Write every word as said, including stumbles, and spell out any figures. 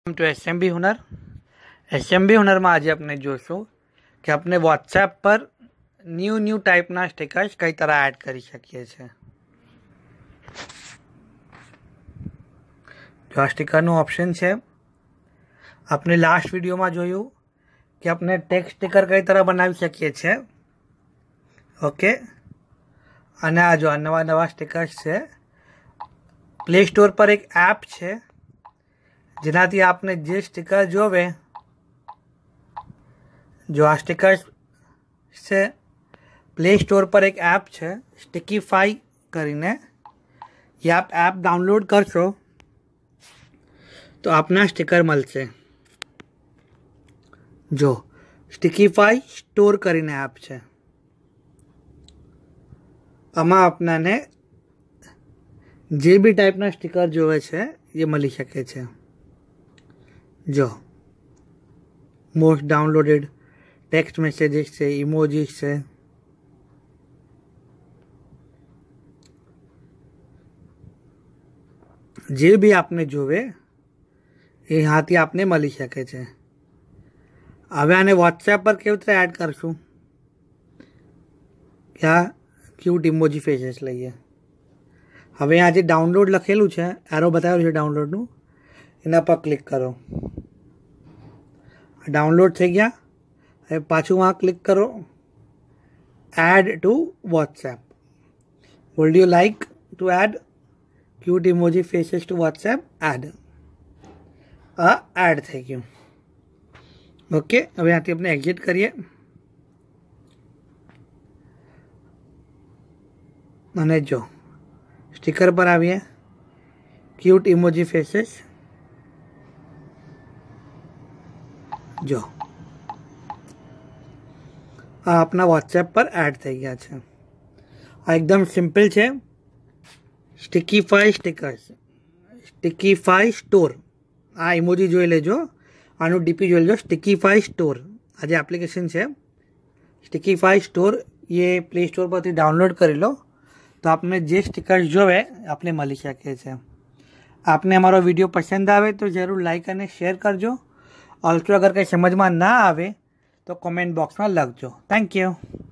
To S M B Hunar S M B Hunar में आज अपने जोशो कि अपने व्हाट्सएप पर न्यू न्यू टाइपना स्टिकर्स कई तरह एड कर सकीए छे। जो आ स्टिकरનું ऑप्शन है अपने लास्ट वीडियो में जोयु कि अपने टेक्स्ट स्टिकर कई तरह बनावी सकीए छे। ओके अने आ जो नवा नवा स्टिकर्स है प्ले स्टोर पर एक ऐप है जेनाथी आपने जे स्टिकर जोवे जो आ स्टिकर्स से प्ले स्टोर पर एक ऐप है स्टिकीफाई करीने ये आप ऐप डाउनलोड करशो तो आपना स्टिकर मळशे। जो स्टिकीफाई स्टोर करीने ऐप है आमा आपने जे भी टाइपना स्टिकर जोवे छे ये मळी शके छे। जो मोस्ट डाउनलोडेड टेक्स्ट मैसेजेस से इमोजीज से जे भी आपने जोवे ये यहाँ आपने मळी शके छे। हवे आने व्हाट्सएप पर केवी रीते एड करशुं क्या क्यूट इमोजी फेसेस लईए। हवे आ जे डाउनलोड लखेलू है एरो बताव्युं छे डाउनलोडनुं एना पर क्लिक करो। डाउनलोड थई गया हवे पाछुं वहाँ क्लिक करो add to WhatsApp. Would you like to add cute emoji faces to WhatsApp add आ एड थई गयुं। ओके हवे आथी अपने एक्जिट करिए अने जो स्टिकर पर आवीए क्यूट इमोजी फेसेस जो आ अपना व्हाट्सएप पर एड थई गया है। आ एकदम सिंपल है स्टिकीफाई स्टिकर्स स्टिकीफाई स्टोर आ इमोजी जोई लेजो आनु डीपी जोई लेजो स्टिकीफाई स्टोर आ जे एप्लिकेशन है स्टिकीफाई स्टोर ये प्ले स्टोर पर थी डाउनलोड करी लो तो आपने जे स्टिकर्स जोवे आपने मळी शके छे। आपने हमारो वीडियो पसंद आवे तो जरूर लाइक और शेयर करजो। ऑल्सो अगर कहीं समझ में ना आवे तो कमेंट बॉक्स में लखजो। Thank you.